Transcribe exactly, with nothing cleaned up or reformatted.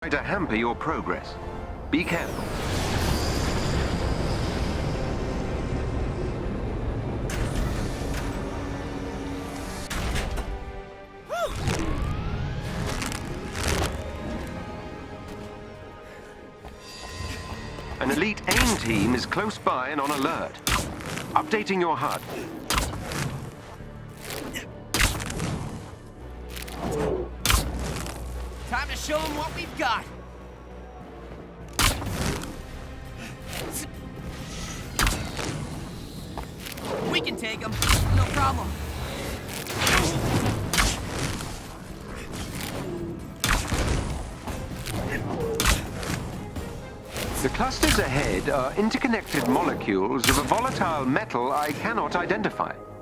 to hamper your progress. Be careful. An elite AIM team is close by and on alert. Updating your H U D. Time to show them what we've got. We can take them, no problem. The clusters ahead are interconnected molecules of a volatile metal I cannot identify.